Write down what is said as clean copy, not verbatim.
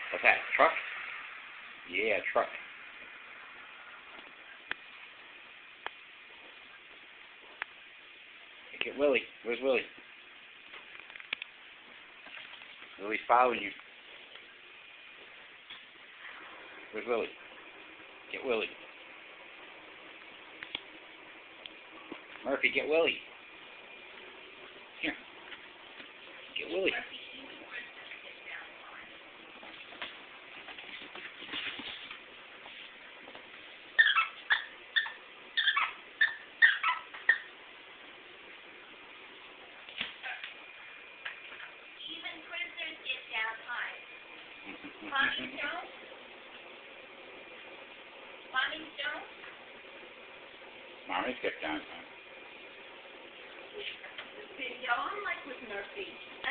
What's that? Truck? Yeah, truck. Hey, get Willie. Where's Willie? Willie's following you. Where's Willie? Get Willie. Murphy, get Willie. Here. Get Willie. Even prisoners get down high. Mommy Jones? Mommy Jones? Mommy's got down time. Video, I'm like with Murphy.